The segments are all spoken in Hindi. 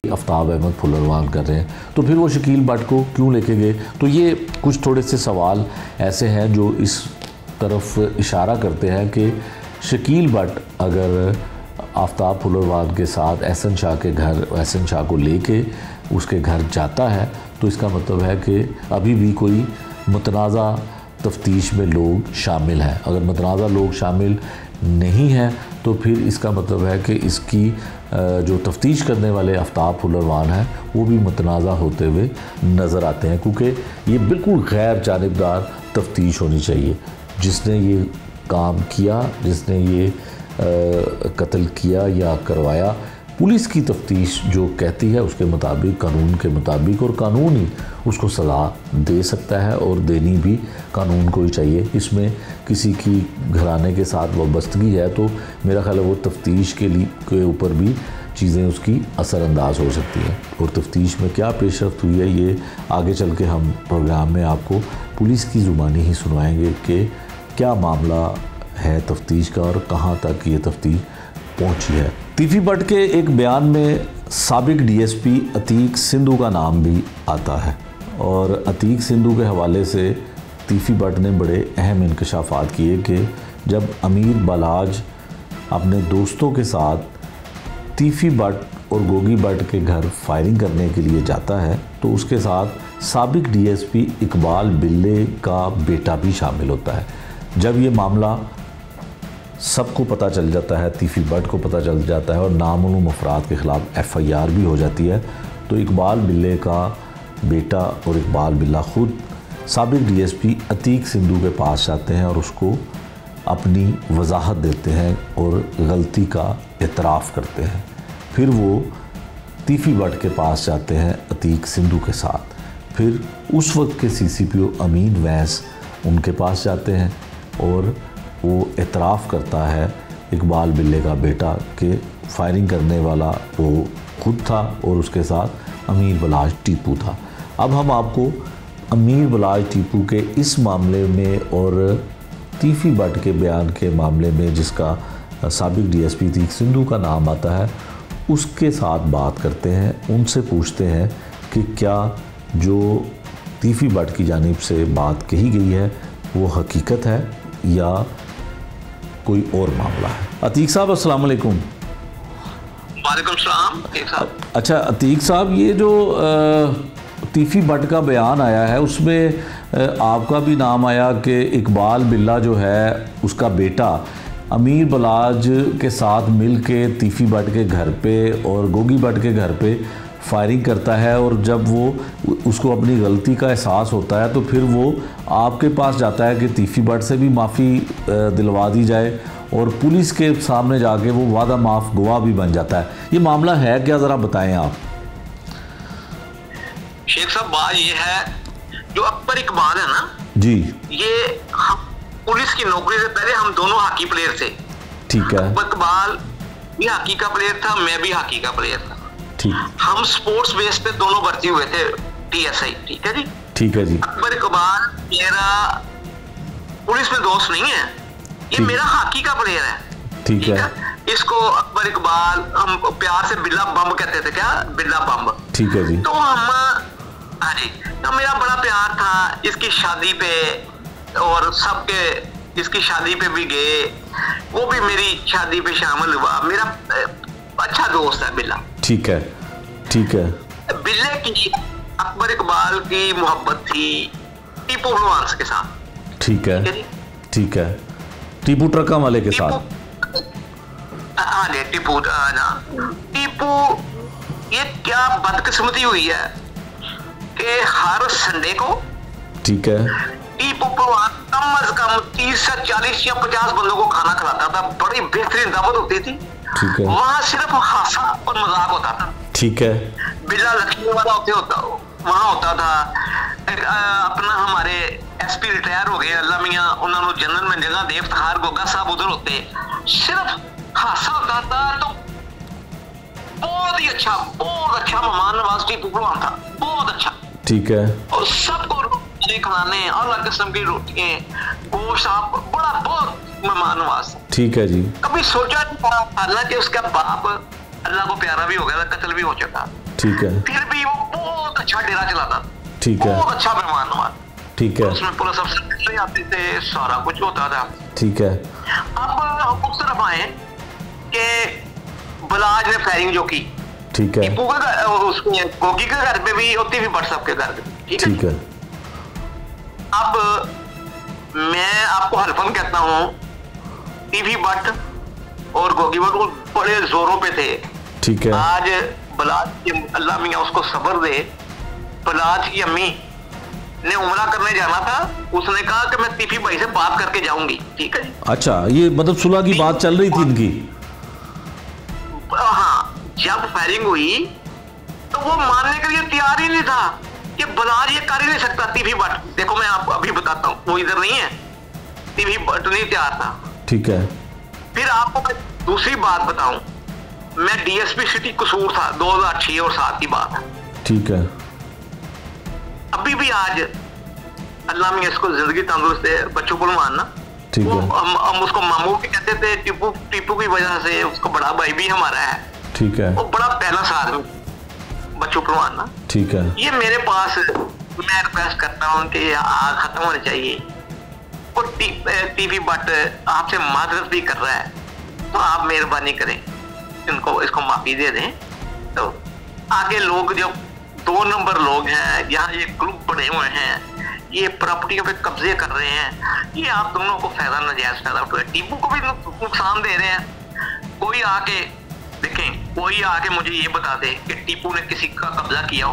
आफ्ताब अहमद फुलरवान कर रहे हैं, तो फिर वो शकील भट्ट को क्यों लेके गए? तो ये कुछ थोड़े से सवाल ऐसे हैं जो इस तरफ इशारा करते हैं कि शकील भट्ट अगर आफ्ताब फुलरवान के साथ एहसन शाह के घर, एहसन शाह को लेके उसके घर जाता है, तो इसका मतलब है कि अभी भी कोई मुतनाज़ा तफ्तीश में लोग शामिल हैं। अगर मुतनाज़ा लोग शामिल नहीं हैं तो फिर इसका मतलब है कि इसकी जो तफ्तीश करने वाले आफ्ताब फुलरवान हैं वो भी मुतनाज़ा होते हुए नज़र आते हैं, क्योंकि ये बिल्कुल गैर जानिबदार तफ्तीश होनी चाहिए। जिसने ये काम किया, जिसने ये कत्ल किया या करवाया, पुलिस की तफ्तीश जो कहती है उसके मुताबिक, कानून के मुताबिक, और कानून ही उसको सज़ा दे सकता है और देनी भी कानून को ही चाहिए। इसमें किसी की घराने के साथ वाबस्तगी है तो मेरा ख्याल है वो तफ्तीश के ऊपर भी चीज़ें उसकी असरअंदाज हो सकती हैं। और तफ्तीश में क्या पेशरफ्त हुई है ये आगे चल के हम प्रोग्राम में आपको पुलिस की ज़ुबानी ही सुनवाएंगे कि क्या मामला है तफ्तीश का और कहाँ तक ये तफ्तीश पहुँची है। तीफी भट्ट के एक बयान में साबिक डीएसपी अतीक सिंधु का नाम भी आता है और अतीक सिंधु के हवाले से तीफी भट्ट ने बड़े अहम इंकशाफात किए कि जब अमीर बलाज अपने दोस्तों के साथ तीफी भट्ट और गोगी भट्ट के घर फायरिंग करने के लिए जाता है तो उसके साथ साबिक डीएसपी इकबाल बिल्ले का बेटा भी शामिल होता है। जब ये मामला सबको पता चल जाता है, तीफी भट्ट को पता चल जाता है और नामालूम अफराद के ख़िलाफ़ FIR भी हो जाती है, तो इकबाल बिल्ले का बेटा और इकबाल बिल्ला ख़ुद साबिक डीएसपी अतीक सिंधु के पास जाते हैं और उसको अपनी वजाहत देते हैं और गलती का एतराफ़ करते हैं। फिर वो तीफी भट्ट के पास जाते हैं अतीक सिंधु के साथ। फिर उस वक्त के CCPO अमीन वैस उनके पास जाते हैं और वो एतराफ़ करता है इकबाल बिल्ले का बेटा कि फायरिंग करने वाला वो खुद था और उसके साथ अमीर बलाज टीपू था। अब हम आपको अमीर बलाज टीपू के इस मामले में और तीफी भट्ट के बयान के मामले में जिसका साबिक डीएसपी अतीक सिंधु का नाम आता है उसके साथ बात करते हैं। उनसे पूछते हैं कि क्या जो तीफी भट्ट की जानिब से बात कही गई है वो हकीकत है या कोई और मामला है। अतीक साहब अस्सलाम वालेकुम। वालेकुम सलाम। अच्छा अतीक साहब, ये जो तीफी भट्ट का बयान आया है उसमें आपका भी नाम आया कि इकबाल बिल्ला जो है उसका बेटा अमीर बलाज के साथ मिल के तीफी भट्ट के घर पे और गोगी भट्ट के घर पे फायरिंग करता है और जब वो उसको अपनी गलती का एहसास होता है तो फिर वो आपके पास जाता है कि तीफी भट्ट से भी माफ़ी दिलवा दी जाए और पुलिस के सामने जाके वो वादा माफ़ गवाह भी बन जाता है। ये मामला है क्या, ज़रा बताएं आप। शेख साहब, बात ये है जो अकबर इकबाल है ना जी, ये पुलिस की नौकरी से पहले हम दोनों हॉकी प्लेयर थे। ठीक है। अकबर इकबाल भी हॉकी का प्लेयर था, मैं भी हॉकी का प्लेयर था। ठीक। हम स्पोर्ट्स बेस पे दोनों भर्ती हुए थे TSI। ठीक है जी। ठीक है जी। अकबर इकबाल मेरा पुलिस में दोस्त नहीं है, ये मेरा हॉकी का प्लेयर है। ठीक है। इसको अकबर इकबाल हम प्यार से बिल्ला बम कहते थे। क्या? बिल्ला बम। ठीक है जी। तो हम हाँ जी, तो मेरा बड़ा प्यार था इसकी शादी पे और सबके इसकी शादी पे भी गए, वो भी मेरी शादी पे शामिल हुआ। मेरा अच्छा दोस्त है बिल्ला। ठीक है। ठीक है। बिल्ले की अकबर इकबाल की मोहब्बत थी टीपू फुलवान के साथ। ठीक है। ठीक है। टीपू ट्रका वाले के साथ। हाँ जी, टीपू ना टीपू, ये क्या बदकिस्मती हुई है कि हर संडे को ठीक है टीपू फुलवान कम से कम 30 से 40 या 50 बंदों को खाना खिलाता था। बड़ी बेहतरीन दावत होती थी। ठीक है। वहाँ सिर्फ हासा और मजाक होता था। ठीक है। बिल्ला लक्ष्मी वाला वहाँ होता था। अपना हमारे SP रिटायर हो गए अल्लाह मियाँ, उन्होंने जनरल में जगह दे, इफ्तिखार गोगा साहब उधर होते, सिर्फ हासा होता था। तो बहुत ही अच्छा, बहुत अच्छा मेहमान नवाज टीपू फुलवान था, बहुत अच्छा। ठीक है। और सबको रोटी खिलाने, अलग किस्म की रोटियां, गोश्त, बड़ा बहुत मेहमान नवाज। ठीक है जी। कभी सोचा नहीं था, हालांकि उसका बाप अल्लाह को प्यारा भी हो गया था, कत्ल भी हो चुका। ठीक है। फिर भी वो बहुत अच्छा डेरा चलाता, ठीक है, बहुत अच्छा मेहमान नवाज, ठीक है, उसमें पुलिस अफसर आते थे, सारा कुछ होता था, ठीक है। अब उस तरफ आए कि बलाज ने फायरिंग जो की, ठीक है, टीपू का उसमें गोगी के घर पे भी होती भी, बट सबके घर पे, ठीक है। अब मैं आपको हल्फन कहता हूँ, टीवी बट और गोगी बट वो बड़े जोरों पे थे, ठीक है। आज बलाज की अल्लाह मियां उसको सब्र दे, बलाज की अम्मी ने उमरा करने जाना था, उसने कहा कि मैं टीफी भाई से बात करके जाऊंगी, ठीक है। अच्छा, ये मतलब सुलह की बात चल रही थी इनकी? हाँ, जब फायरिंग हुई तो वो मानने के लिए तैयार ही नहीं था कि बलाज ये कर ही नहीं सकता। टीवी बट देखो, मैं आपको अभी बताता हूँ, वो इधर नहीं है, टीवी बट नहीं तैयार था, ठीक है। फिर आपको मैं दूसरी बात बताऊं, मैं डीएसपी सिटी कसूर था, 2006 और 7 की बात है, ठीक है। अभी भी आज अल्लाह मियां इसको जिंदगी तंदुरुस्त है, बच्चों को मानना, ठीक है। हम उसको मामू भी कहते थे, टीपू की वजह से उसको बड़ा भाई भी हमारा है, ठीक है। वो बड़ा पहला आदमी, बच्चों को मानना, ठीक है। ये मेरे पास, मैं रिक्वेस्ट करता हूँ कि आग खत्म होनी चाहिए, और टीवी बट आपसे मादरत भी कर रहा है, तो आप मेहरबानी करें, इसको माफी दे दें। तो आगे लोग जो 2 नंबर लोग हैं, यहाँ ये ग्रुप बने हुए हैं, ये प्रॉपर्टियों पे कब्जे कर रहे हैं, ये आप दोनों को फायदा, नाजायज फायदा उठा, टीपू को भी नुकसान दे रहे हैं। कोई आके देखें, कोई आके मुझे ये बता दे कि टीपू ने किसी का कब्जा किया हो,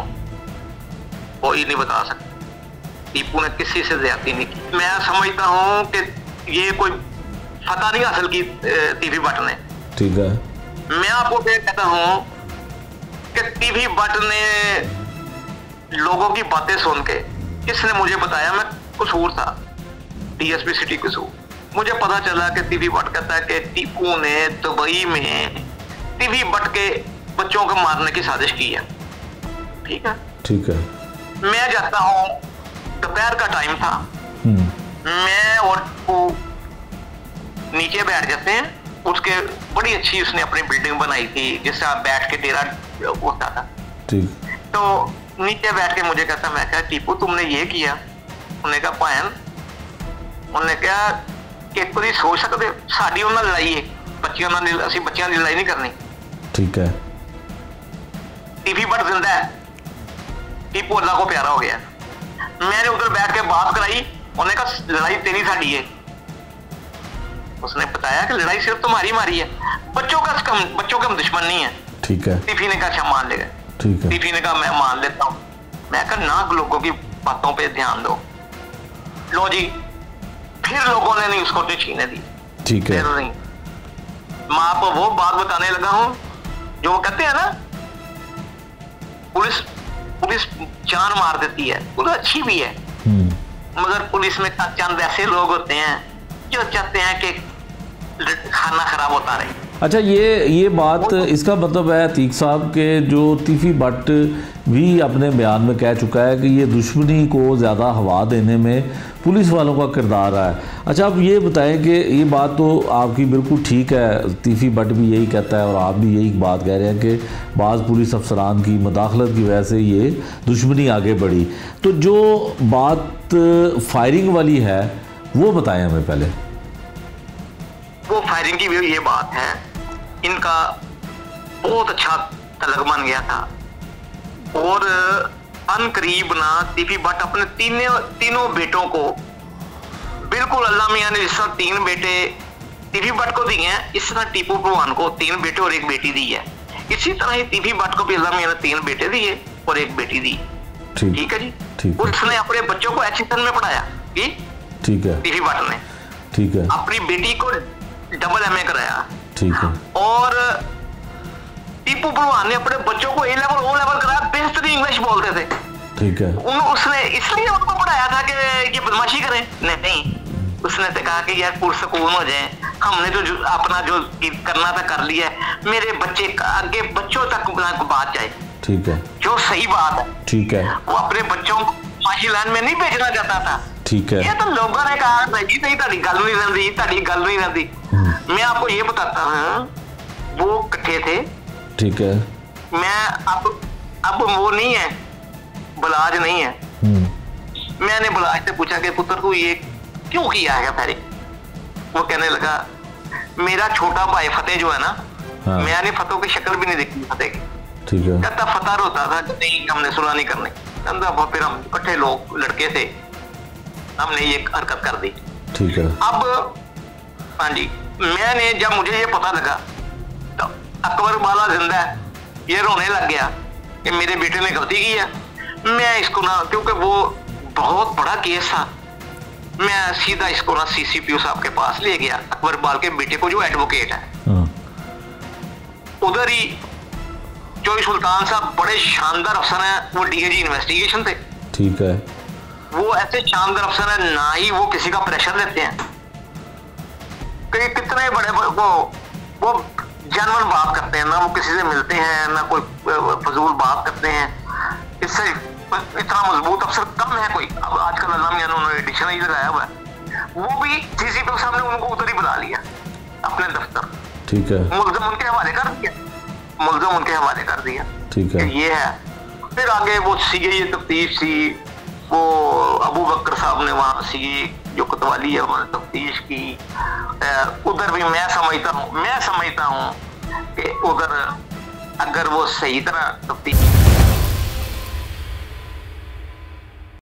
कोई नहीं बता सकता। टीपू ने किसी से ज्यादती नहीं की। मैं समझता हूँ कि ये कोई फतह नहीं हासिल की टीवी बट ने, ठीक है। मैं आपको कहता हूँ कि टीवी बट ने लोगों की बातें सुन के, किसने मुझे बताया, मैं कसूर था, डीएसपी सिटी कसूर, मुझे पता चला कि टीवी बट कहता है कि टीपू ने दुबई में टीवी बट के बच्चों को मारने की साजिश की है, ठीक है, ठीक है। मैं जाता हूँ, दोपहर का टाइम था, मैं और वो नीचे बैठ जाते हैं, उसके बड़ी अच्छी उसने अपनी बिल्डिंग बनाई थी जिससे आप बैठ के डेरा होता था, ठीक। तो नीचे बैठ के मुझे कहता, मैं कहा टीपू तुमने ये किया, उन्होंने कहा भैन, उन्होंने कहा कि कोई सोच सकते साड़ी उन्होंने लड़ाई है, बच्चियों असी बच्चियों की लड़ाई नहीं करनी, ठीक है। टीवी बट जिंदा है, टीपू अल्लाह को प्यारा हो गया। मैंने उधर बैठ के बात कराई, उन्होंने कहा लड़ाई तेरी साड़ी है, उसने बताया कि लड़ाई सिर्फ तुम्हारी मारी है, बच्चों के हम दुश्मन नहीं है, ठीक है। टीपी ने कहा अच्छा मान लेगा, ठीक है। टीपी ने कहा मैं मान लेता हूँ। मैं कहा ना लोगों की बातों पे ध्यान दो, लो जी, फिर लोगों ने नहीं उसको छीने दी, ठीक है। फिर नहीं। मैं आपको वो बात बताने लगा हूँ जो वो कहते हैं ना, पुलिस जान मार देती है, पुलिस अच्छी भी है, मगर पुलिस में चंद ऐसे लोग होते हैं जो चाहते हैं कि खाना खराब होता रहे। अच्छा, ये बात, इसका मतलब है अतीक साहब के जो टीवी बट भी अपने बयान में कह चुका है कि ये दुश्मनी को ज़्यादा हवा देने में पुलिस वालों का किरदार है। अच्छा, आप ये बताएं कि ये बात तो आपकी बिल्कुल ठीक है, टीवी बट भी यही कहता है और आप भी यही बात कह रहे हैं कि बाज़ पुलिस अफसरान की मदाखलत की वजह से ये दुश्मनी आगे बढ़ी। तो जो बात फायरिंग वाली है वो बताएं हमें पहले। वो फायरिंग की भी ये बात है, इनका बहुत अच्छा तलक बन गया था, और अनकरीब ना टीवी बट अपने तीनों बेटों को, बिल्कुल अल्लाह मियां ने जिस तरह 3 बेटे टीवी बट को दिए हैं, इस तरह टीपू भगवान को 3 बेटे और 1 बेटी दी है, इसी तरह ही टीवी बट को भी अल्लाह मियां ने 3 बेटे दिए और 1 बेटी दी, ठीक है जी। उसने अपने बच्चों को एचएसएन में पढ़ाया, ठीक है, टीवी बट ने, ठीक है, अपनी बेटी को डबल एमए कराया, ठीक है, और टीपू भगवान ने अपने बच्चों को ए लेवल ओ लेवल कराया, बेहतरीन इंग्लिश बोलते थे, ठीक है। उसने इसलिए उनको पढ़ाया था कि ये बदमाशी करें, नहीं, उसने तो कहा कि यार पुरसकून हो जाए, हमने जो अपना जो करना था कर लिया, मेरे बच्चे आगे बच्चों तक बात जाए, ठीक है, जो सही बात है, ठीक है। वो अपने बच्चों को माशी लाइन में नहीं भेजना चाहता था, ठीक है। ये तो लोगों ने कहा नहीं ताड़ी गल नहीं रहती, मैं आपको ये बताता हूँ, वो इकट्ठे थे, ठीक है। मैं आप अब वो नहीं है, बुलाज नहीं है। मैंने बुलाज से पूछा कि पुत्र को ये क्यों किया है पहले? वो कहने लगा मेरा छोटा भाई फतेह जो है ना, हाँ। मैंने फतेह की शक्ल भी नहीं देखी फतेह की। ठीक है। कहता फतेह रोता था कि नहीं हमने सुलह नहीं करनी। कहता फिर हम इकट्ठे लोग लड़के थे, हमने ये हरकत कर दी। ठीक है। अब हाँ जी, मैंने जब मुझे ये पता लगा तो अकबर वाला जिंदा है, ये रोने लग गया कि मेरे बेटे ने गलती की है। मैं इसको ना, क्योंकि वो बहुत बड़ा केस था, मैं सीधा इसको ना CCPO साहब के पास ले गया, अकबर बाल के बेटे को जो एडवोकेट है। उधर ही चौधरी सुल्तान साहब बड़े शानदार अफसर हैं, वो DIG इन्वेस्टिगेशन थे। ठीक है। वो ऐसे शानदार अफसर है, ना ही वो किसी का प्रेशर लेते हैं। कितने बड़े वो जनरल बात करते हैं, ना वो किसी से मिलते हैं, ना कोई फजूल बात करते हैं। इससे इतना मजबूत अफसर कम है कोई। अब आजकल अल्लाह मियां ने उन्होंने डिक्शनरी लगाया हुआ है, वो भी CCPO साहब ने उनको उधर ही बुला लिया अपने दफ्तर। ठीक है। मुल्ज़म उनके हवाले कर दिया, मुल्ज़म उनके हवाले कर दिया। ठीक है। ये है। फिर आगे वो CI तफ्तीश थी, वो अबू बकर साहब ने वहाँ CI जो कोतवाली है उन्होंने तफ्तीश की। उधर भी मैं समझता हूँ कि उधर अगर वो सही तरह तफ्तीश